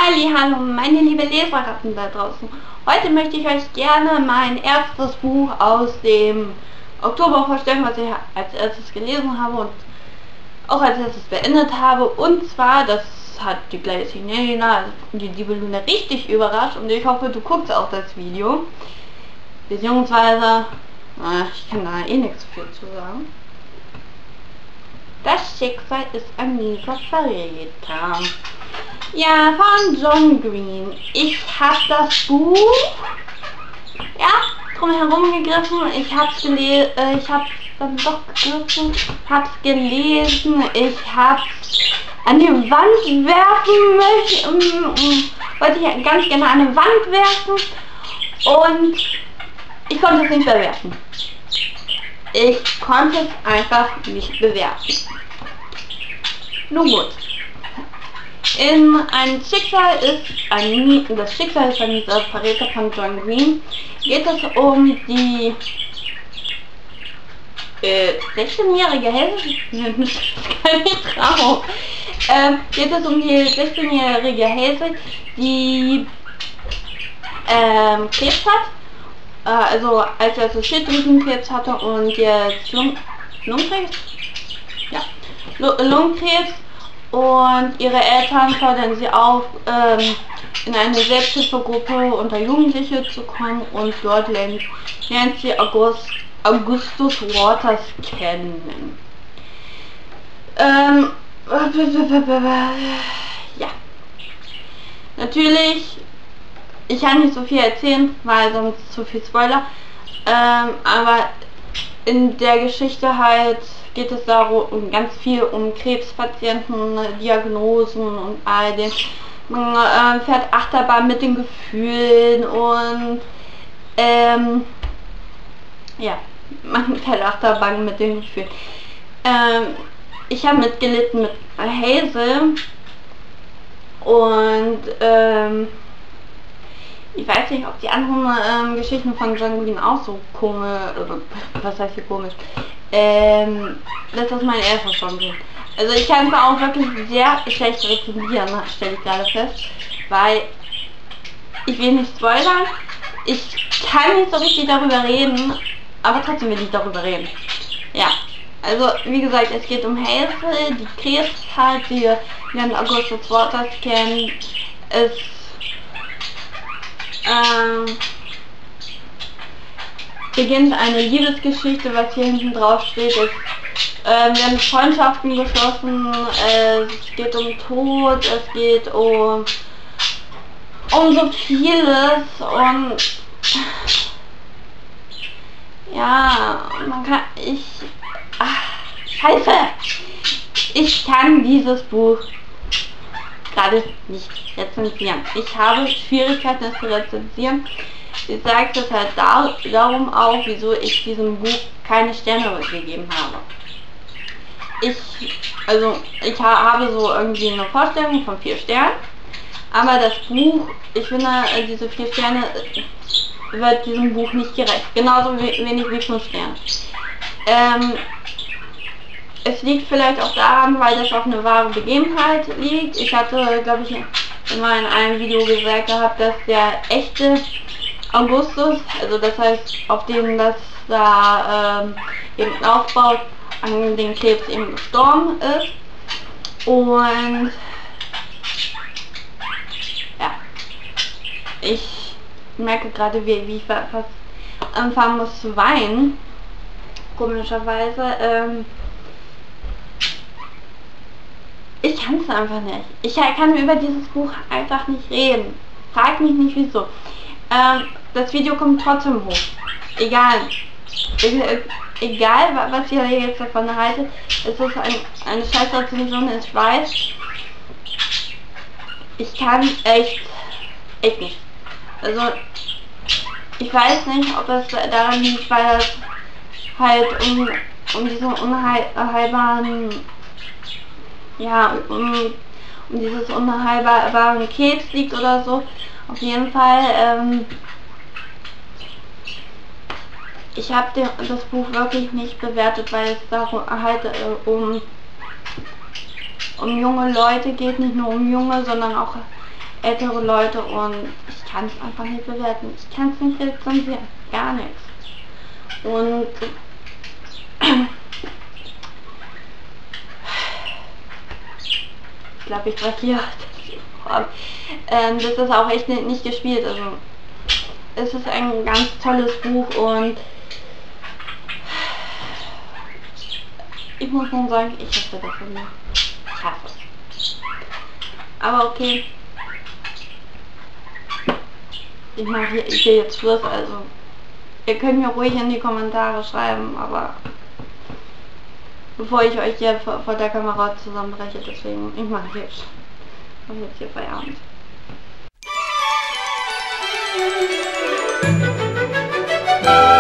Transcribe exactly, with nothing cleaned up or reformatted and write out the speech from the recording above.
Hallo, meine liebe Leseratten da draußen. Heute möchte ich euch gerne mein erstes Buch aus dem Oktober vorstellen, was ich als erstes gelesen habe und auch als erstes beendet habe. Und zwar, das hat die kleine Signalina, die liebe Luna, richtig überrascht und ich hoffe, du guckst auch das Video. Beziehungsweise, äh, ich kann da eh nichts viel zu sagen. Das Schicksal ist ein mieser Verräter. Ja, von John Green. Ich habe das Buch ja drumherum gegriffen. Ich habe es gelesen. Äh, ich habe dann doch gegriffen. Hab's gelesen. Ich habe an die Wand werfen möchte. Um, um, wollte ich ganz gerne an die Wand werfen und ich konnte es nicht bewerten. Ich konnte es einfach nicht bewerten. Nun gut. In ein Schicksal ist ein das Schicksal ist ein dieser Verräter von John Green. Geht es um die äh, sechzehnjährige Hazel? Keine Traum. Ähm, geht es um die sechzehnjährige Hazel, die ähm, Krebs hat. Äh, also als er so Schilddrüsenkrebs hatte und jetzt Lung Lungenkrebs? Ja, L Lungenkrebs. Und ihre Eltern fordern sie auf, ähm, in eine Selbsthilfegruppe unter Jugendliche zu kommen und dort lernt, lernt sie August, Augustus Waters kennen. Ähm, ja. Natürlich, ich kann nicht so viel erzählen, weil sonst zu viel Spoiler. Ähm, aber in der Geschichte halt geht es darum ganz viel um Krebspatienten, Diagnosen und all den. Man äh, fährt Achterbahn mit den Gefühlen und ähm, ja, man fährt Achterbahn mit den Gefühlen. Ähm, ich habe mitgelitten mit Hazel und ähm, ich weiß nicht, ob die anderen ähm, Geschichten von John Green auch so komisch, was heißt hier komisch, ähm, das ist mein erstes John Green. Also ich kann es auch wirklich sehr schlecht rezensieren, stelle ich gerade fest, weil ich will nicht spoilern, ich kann nicht so richtig darüber reden, aber trotzdem will ich darüber reden. Ja, also wie gesagt, es geht um Hazel, die Krebs hat, die lernt Augustus Waters kennen, es Ähm, beginnt eine Liebesgeschichte, was hier hinten drauf steht, ist, äh, werden Freundschaften geschlossen, äh, es geht um Tod, es geht um, um so vieles und ja, man kann, ich, ach, scheiße, ich kann dieses Buch gerade nicht rezensieren. Ich habe Schwierigkeiten, es zu rezensieren. Ich sage das halt da, darum auch, wieso ich diesem Buch keine Sterne gegeben habe. Ich, also, ich ha habe so irgendwie eine Vorstellung von vier Sternen, aber das Buch, ich finde, diese vier Sterne wird diesem Buch nicht gerecht. Genauso wenig wie fünf Sterne. Ähm, Es liegt vielleicht auch daran, weil das auf eine wahre Begebenheit liegt. Ich hatte, glaube ich, immer in einem Video gesagt gehabt, dass der echte Augustus, also das heißt, auf dem das da ähm, eben aufbaut, an den Krebs eben gestorben ist. Und ja, ich merke gerade, wie, wie ich fast anfangen muss zu weinen, komischerweise. Ähm, Ich kann es einfach nicht. Ich kann über dieses Buch einfach nicht reden. Frag mich nicht wieso. Ähm, das Video kommt trotzdem hoch. Egal. E egal, was ihr jetzt davon haltet. Es ist ein, eine scheiß Rezension, ich weiß. Ich kann echt, echt nicht. Also, ich weiß nicht, ob es daran liegt, weil es halt um, um diesen unheilbaren ja, um, um dieses unheilbaren Krebs liegt oder so. Auf jeden Fall, ähm, ich habe das Buch wirklich nicht bewertet, weil es darum halt äh, um, um junge Leute geht, nicht nur um junge, sondern auch ältere Leute und ich kann es einfach nicht bewerten. Ich kann es nicht rezensieren. Gar nichts. Und ich glaube, ich breche hier ähm, das ist auch echt nicht, nicht gespielt. Also es ist ein ganz tolles Buch und ich muss nun sagen, ich hasse das von mir. Ich hasse es. Aber okay. Ich mache hier, hier jetzt Schluss, also ihr könnt mir ruhig in die Kommentare schreiben, aber bevor ich euch hier vor, vor der Kamera zusammenbreche, deswegen, ich mache jetzt, ich mache jetzt hier Feierabend. Thank you.